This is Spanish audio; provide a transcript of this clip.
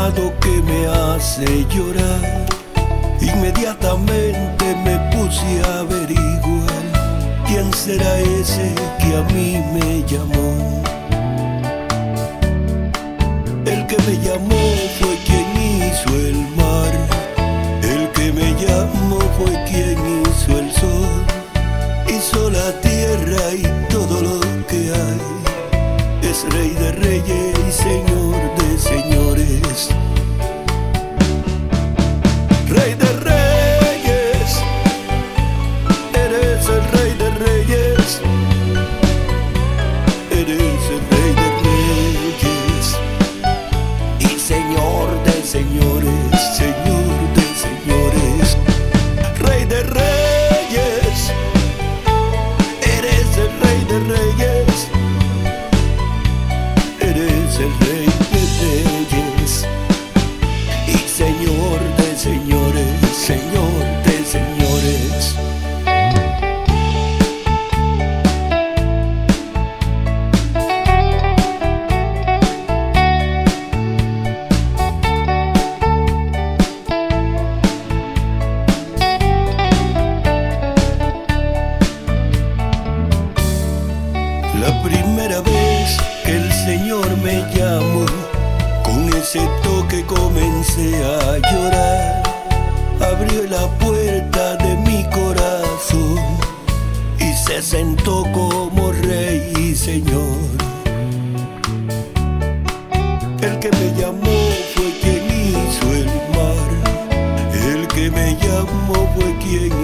llamado que me hace llorar. Inmediatamente me puse a averiguar quién será ese que a mí me llamó. El que me llamó fue quien hizo el mar. El que me llamó fue quien hizo el sol. Hizo la tierra y todo lo que hay. Es Rey de Reyes y Señor de señores. Rey de Reyes, eres el Rey de Reyes. Eres el Rey de Reyes y Señor de señores, Señor de señores. Rey de Reyes, eres el Rey de Reyes. Eres el Rey de Reyes y Señor de señores, Señor de señores. La primera vez que el Señor me llamó, con ese toque comencé a llorar. Abrió la puerta de mi corazón y se sentó como Rey y Señor. El que me llamó fue quien hizo el mar. El que me llamó fue quien